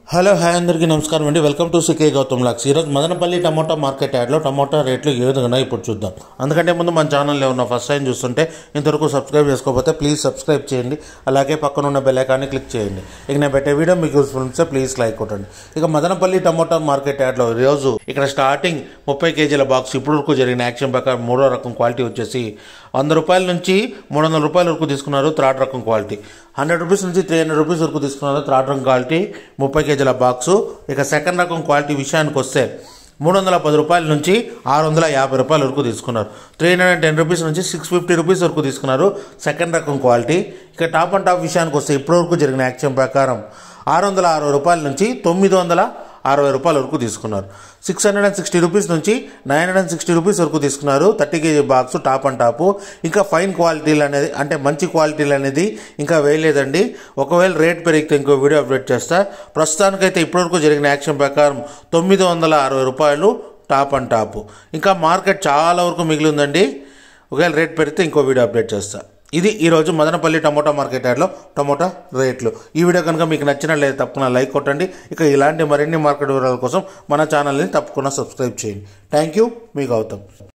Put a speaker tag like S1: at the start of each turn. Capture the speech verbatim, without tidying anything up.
S1: Hello hi అందరికీ నమస్కారం అండి. Welcome to CK Gautam vlogs. ఈరోజు మదనపల్లి టమోటా మార్కెట్ యాడ్లో టమోటా రేట్లు ఏ విధంగా ఇప్పుడు చూద్దాం. అందుకంటే ముందు మన ఛానల్లో ఉన్న ఫస్ట్ టైం చూస్తుంటే ఇంతవరకు సబ్స్క్రైబ్ చేసుకోకపోతే ప్లీజ్ సబ్స్క్రైబ్ చేయండి. అలాగే పక్కన ఉన్న బెల్ ఐకాన్ని క్లిక్ చేయండి. ఇక నేను పెట్టే వీడియో మీకు యూస్ఫుల్ ఉంటే ప్లీజ్ లైక్ కొట్టండి. ఇక మదనపల్లి టమోటా మార్కెట్ యాడ్లో ఈరోజు ఇక్కడ స్టార్టింగ్ ముప్పై కేజీల బాక్స్ ఇప్పుడు వరకు జరిగిన యాక్షన్ ప్రకారం మూడో రకం క్వాలిటీ వచ్చేసి వంద రూపాయల నుంచి మూడు వందల రూపాయల వరకు తీసుకున్నారు. థర్డ్ రకం క్వాలిటీ హండ్రెడ్ రూపీస్ నుంచి త్రీ హండ్రెడ్ రూపీస్ వరకు తీసుకున్నారు. థర్డ్ రకం క్వాలిటీ ముప్పై కేజీల బాక్సు. ఇక సెకండ్ రకం క్వాలిటీ విషయానికి వస్తే మూడు వందల పది రూపాయల నుంచి ఆరు వందల యాభై రూపాయల వరకు తీసుకున్నారు. Three hundred and ten rupees నుంచి సిక్స్ ఫిఫ్టీ రూపీస్ వరకు తీసుకున్నారు సెకండ్ రకం క్వాలిటీ. ఇక టాప్ అండ్ టాప్ విషయానికి వస్తే ఇప్పటివరకు జరిగిన యాక్షన్ ప్రకారం ఆరు వందల అరవై రూపాయల నుంచి తొమ్మిది వందల అరవై రూపాయల వరకు తీసుకున్నారు. Six hundred and sixty rupees నుంచి nine hundred and sixty rupees వరకు తీసుకున్నారు thirty KG box top and top. ఇంకా ఫైన్ క్వాలిటీలు అనేది అంటే మంచి క్వాలిటీలు అనేది ఇంకా వేయలేదండి. ఒకవేళ రేట్ పెరిగితే ఇంకో వీడియో అప్డేట్ చేస్తా. ప్రస్తుతానికైతే ఇప్పటివరకు జరిగిన యాక్షన్ ప్రకారం తొమ్మిది వందల అరవై రూపాయలు టాప్ అండ్ టాప్. ఇంకా మార్కెట్ చాలా వరకు మిగిలి ఉందండి. ఒకవేళ రేట్ పెరిగితే ఇంకో వీడియో అప్డేట్ చేస్తా. ఇది ఈరోజు మదనపల్లి టమోటా మార్కెట్ యార్డ్లో టమోటా రేట్లు. ఈ వీడియో కనుక మీకు నచ్చినట్లయితే తప్పకుండా లైక్ కొట్టండి. ఇక ఇలాంటి మరిన్ని మార్కెట్ వివరాల కోసం మన ఛానల్ని తప్పకుండా సబ్స్క్రైబ్ చేయండి. థ్యాంక్ యూ, మీ గౌతమ్.